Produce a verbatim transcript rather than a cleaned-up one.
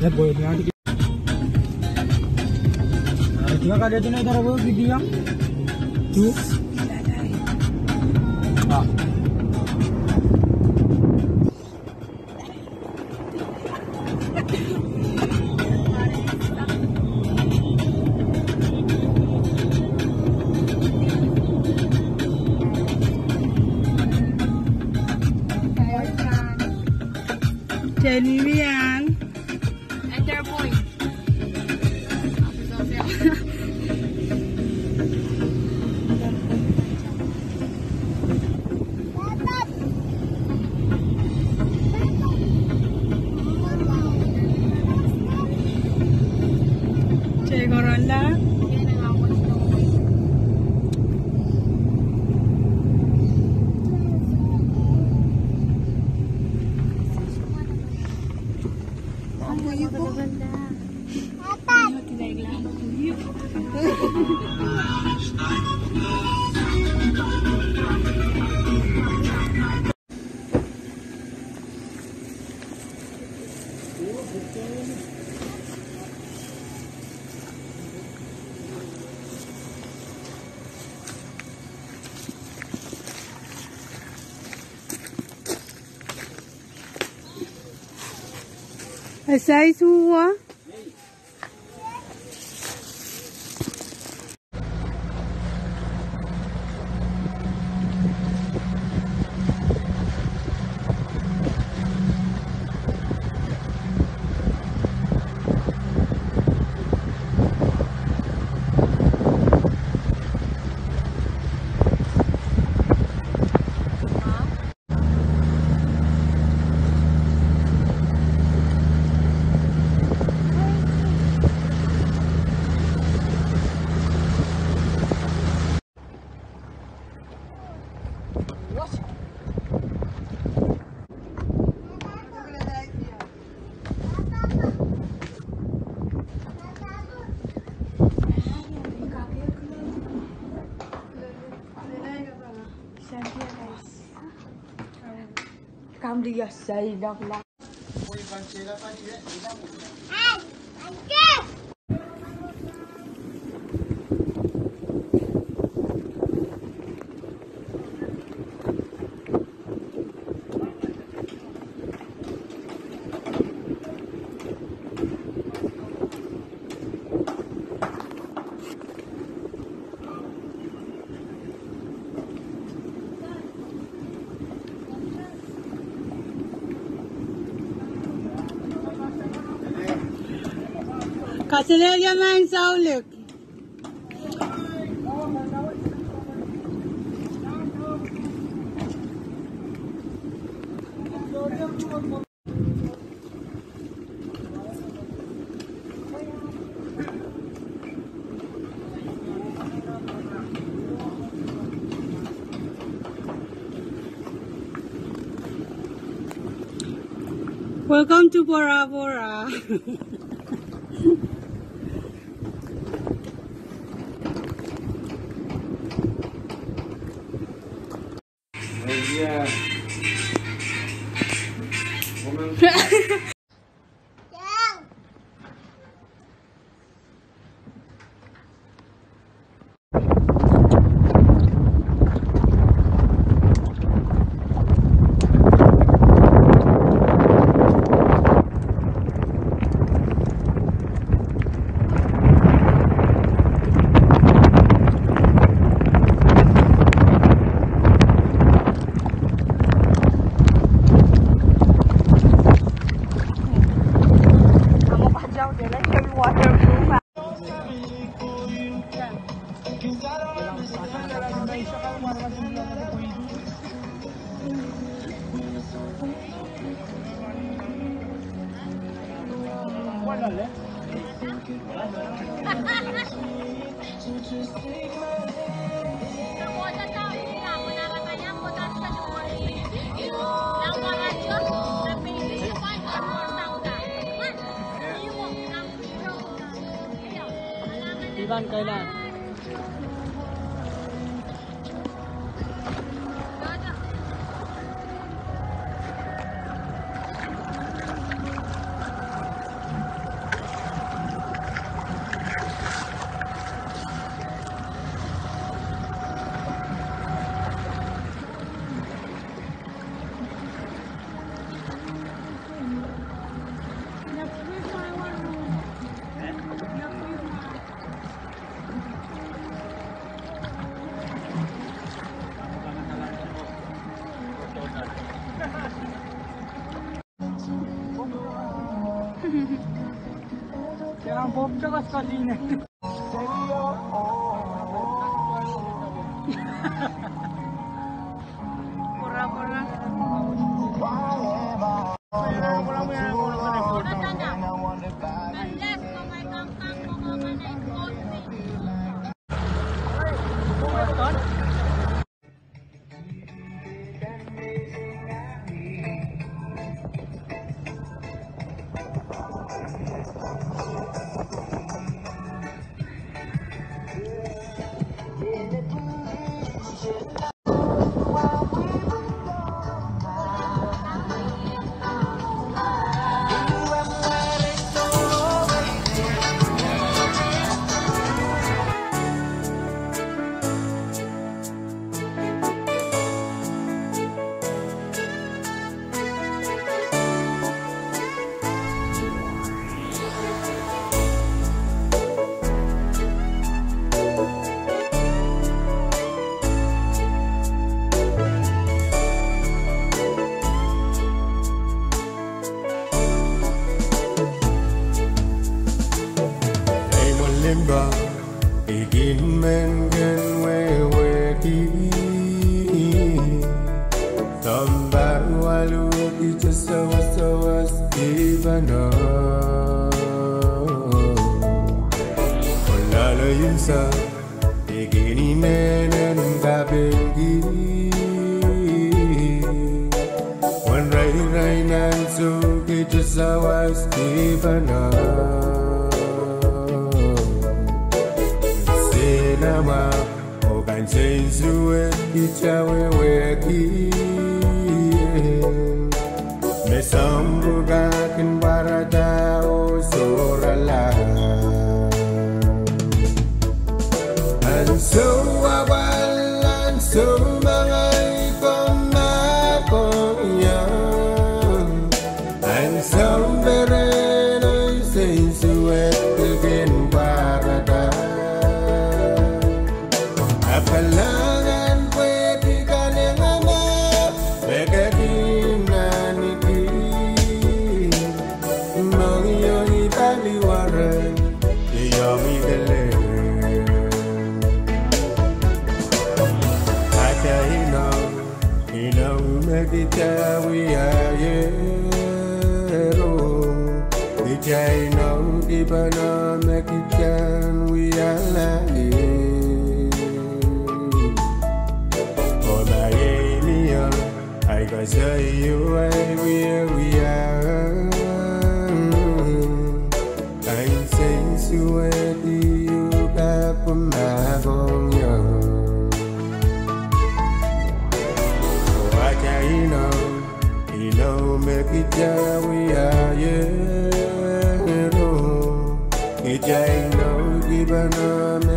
Ya boleh ni ada. Tiga kali tu ni dah boleh video. Tu. Ah. Nuii and their boy. Cik Corona. Asai semua. Kam dia saya dah lah. Kasih dia main saulik. Welcome to Bora Bora. Yeah. Iban kailan? Yang pop cakap sekali ni. Kurang-kurang. Begin mengen wewe ki Sambar walu ija sawas sawas ibana Olala yunsa begini menen kabengi Wan rai rai nan so ija sawas ibana Nama okan sensuet icawe weki Mesambugakin barada o sorala Anso awal anso mangay komakoyan Anso berenoy sensuet begin barada Kalangan pwede ka ng ama Begating na niki Mang iyong italiwaran Iyong igaling Ata hinaw Hinaw magitawi ayero Ija hinaw di ba na makitan wiyalain I can say you right where we are. I'm saying so you got from my home young. Oh, I can't you know, you know, make it down we are, yeah. It's I know, give an arm.